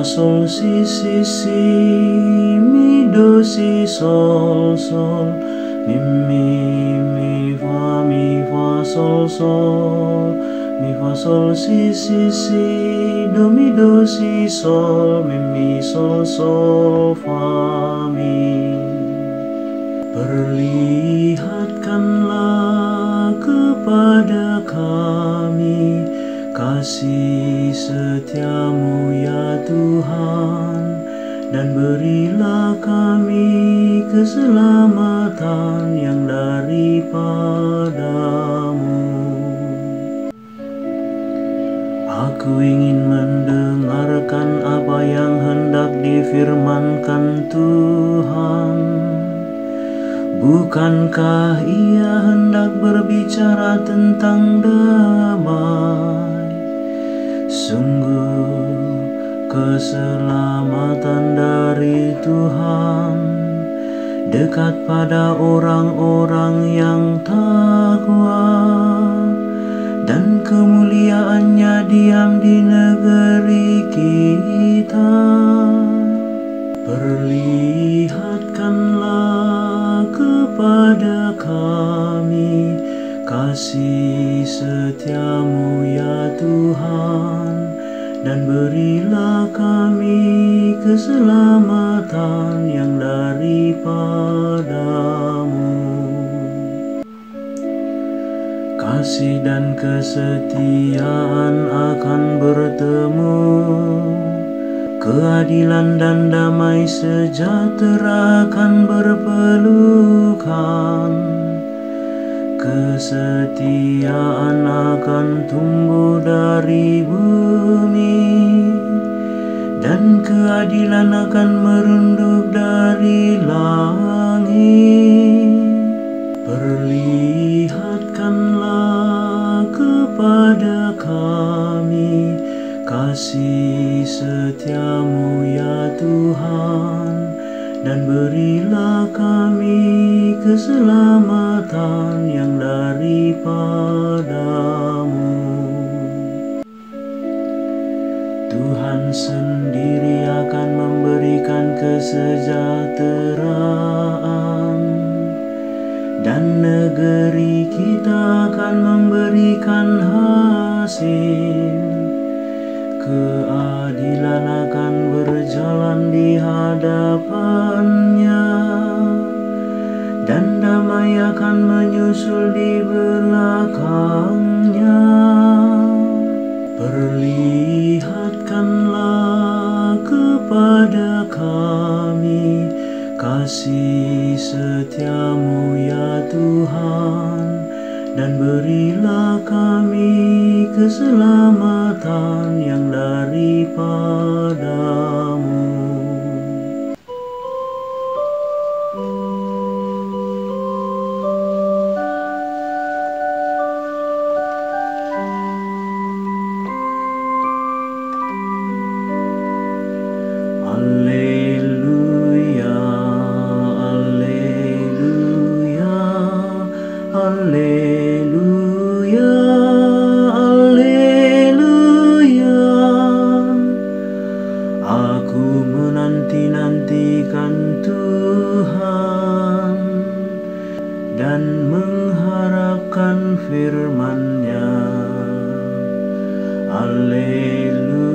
sol si mi do si sol mi fa sol mi fa sol si do si sol mi sol fa mi. Perlihatkanlah kepada kami kasih setiamu ya Tuhan, dan berilah kami keselamatan yang daripadamu. Aku ingin mendengarkan apa yang hendak difirmankan Tuhan. Bukankah Ia hendak berbicara tentang damai? Sungguh keselamatan dari Tuhan dekat pada orang-orang yang takwa, dan kemuliaannya diam di negeri kita. Perlihatkanlah kepada kami kasih setiamu ya Tuhan, dan berilah kami keselamatan yang daripadamu. Kasih dan kesetiaan akan bertemu, keadilan dan damai sejahtera akan berpelukan. Kesetiaan akan tumbuh dari bumi, dan keadilan akan merunduk dari langit. Perlihatkanlah kepada kami kasih setiamu ya Tuhan, dan berilah kami keselamatan yang daripadamu. Tuhan sendiri akan memberikan kesejahteraan, dan negeri kita akan memberikan hasil. Keadilan akan berjalan di hadapannya, dan damai akan menyusul di belakangnya. Perlihatkanlah kepada kami kasih setiamu ya Tuhan, dan berilah kami keselamatan yang daripadamu. Alleluia, alleluia, alleluia, alleluia. Aku menanti-nantikan Tuhan dan mengharapkan firman-Nya. Alleluia.